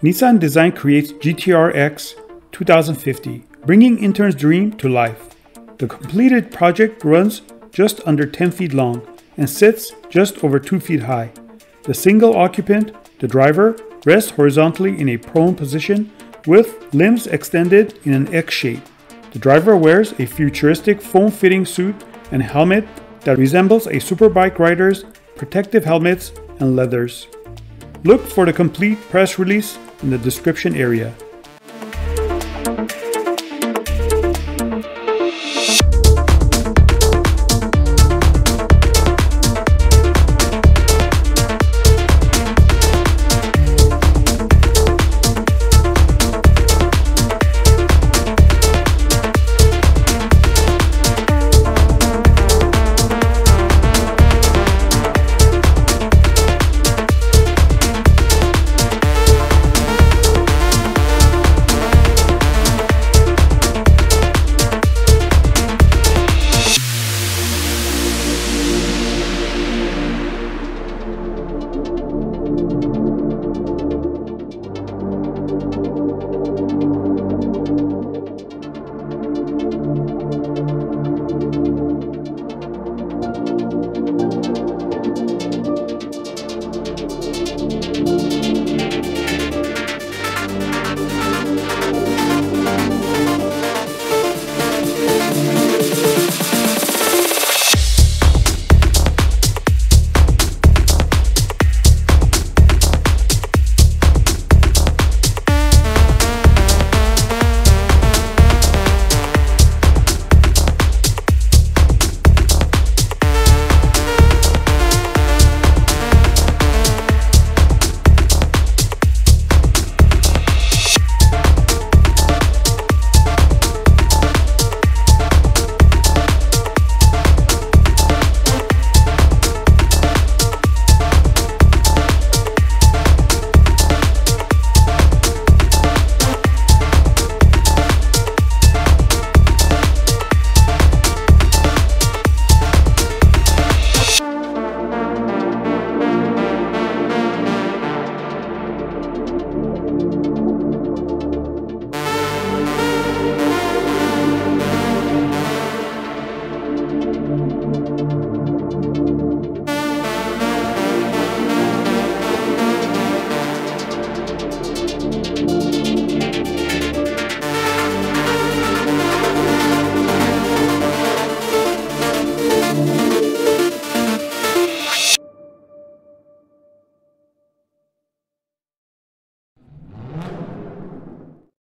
Nissan Design creates GT-R X 2050, bringing intern's dream to life. The completed project runs just under 10 feet long and sits just over 2 feet high. The single occupant, the driver, rests horizontally in a prone position with limbs extended in an X shape. The driver wears a futuristic foam-fitting suit and helmet that resembles a superbike rider's protective helmets and leathers. Look for the complete press release in the description area.